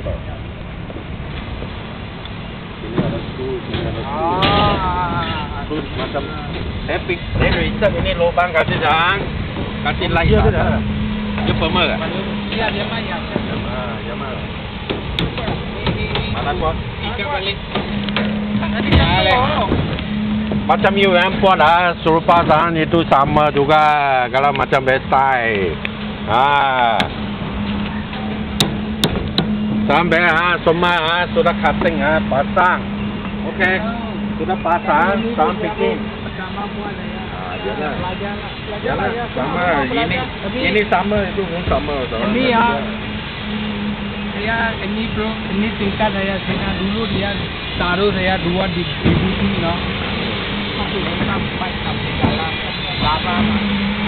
Ini ada screw, ini ada screw. Screw macam taping. Ini lubang kasih jang, kasih light. Dia pemer kan? Iya, dia mah ya. Yama. Mana kuat? Ikan balik. Macam UM pun serupa dengan itu sama juga kalau macam bestai. Sampai semua sudah cutting pasang. Okey. Sudah pasang, sampai bikin. Jalan sama ini sama itu pun sama. Ini ya. Saya ini bro, ini tingkat saya dulu dia taruh saya 2 DVD no. Masuk sampai dalam lama.